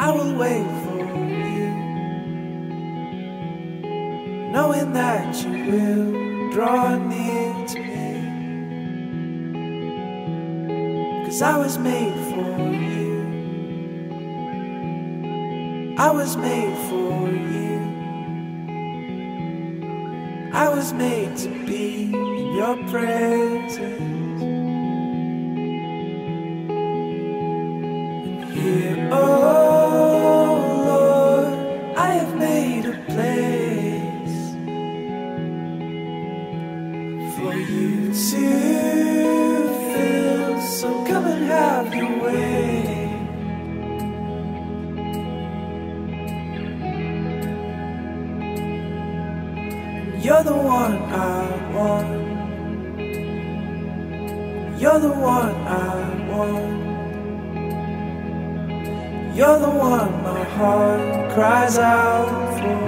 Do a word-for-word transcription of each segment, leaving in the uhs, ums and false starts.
I will wait for you, knowing that you will draw near to me, 'cause I was made for you, I was made for you, I was made to be in your presence. Here, oh Lord, I have made a place for you to fill, so come and have your way. You're the one I want, you're the one I want, you're the one my heart cries out for.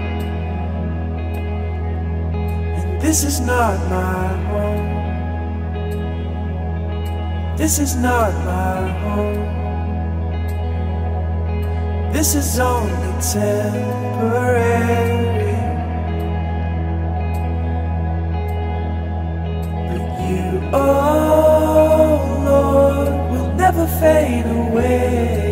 And this is not my home, this is not my home, this is only temporary. But you, oh Lord, will never fade away.